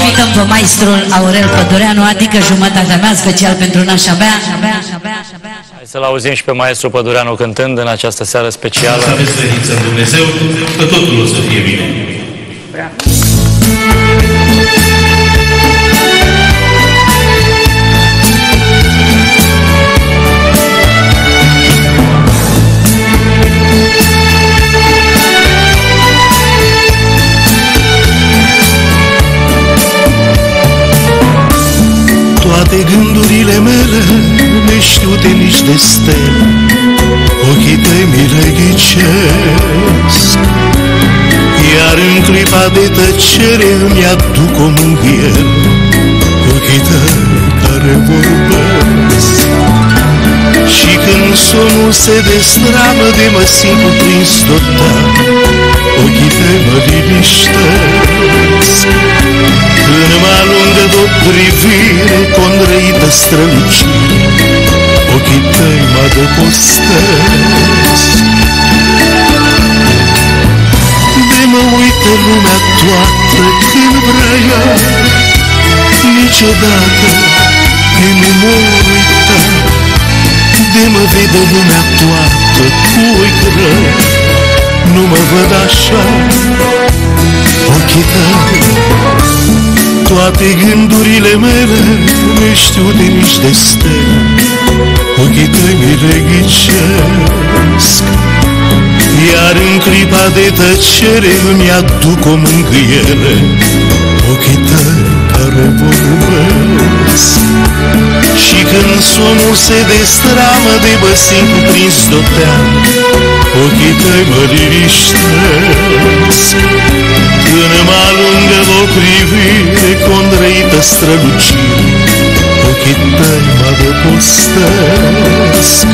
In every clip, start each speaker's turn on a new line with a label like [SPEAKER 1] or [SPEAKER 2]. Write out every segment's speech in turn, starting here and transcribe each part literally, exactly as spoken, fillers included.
[SPEAKER 1] invităm pe maestrul Aurel Pădureanu, adică jumătatea mea, special pentru nașa mea.
[SPEAKER 2] Hai să-l auzim și pe maestru Pădureanu cântând în această seară specială.
[SPEAKER 3] Să aveți credință în Dumnezeu, că totul o să fie bine.
[SPEAKER 4] Toate gândurile mele neștiute nici de stele, ochii tăi mi le ghicesc, iar în clipa de tăcere îmi aduc o mânghiere, ochii tăi care vorbesc. Și când somnul se destramă de mă simt cuprins total, ochii tăi mă liniștesc. Când mă alungă de-o privire condrăită strălucire, ochii tăi mă adăpostesc. De mă uită lumea toată când vrea ea, niciodată de nu mă uita. De mă vede lumea toată cu ochi răi, nu mă văd așa, ochii tăi. Toate gândurile mele neștiute nici de stele, ochii tăi mi le ghicesc, iar în clipa de tăcere îmi aduc o mângâiere, ochii tăi care vorbesc. Și când somnul se destramă de mă simt cuprins de-o ochii tăi mă liniștesc. Când mă alungă o privire condrăită strălucire, ochii tăi mă adăpostesc.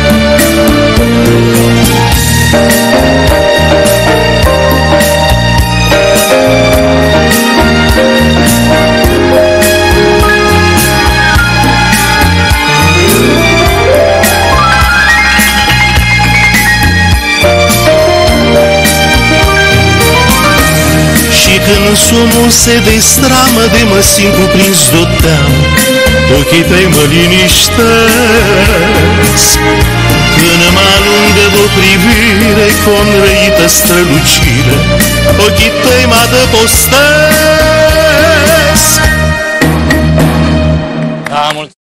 [SPEAKER 4] Când somnul se destramă de mă simt cuprins de-o teamă, ochii tăi mă liniștesc. Când mă alungă de-o privire conrăită strălucire, ochii tăi mă adăpostesc.
[SPEAKER 2] Da, mulțumesc.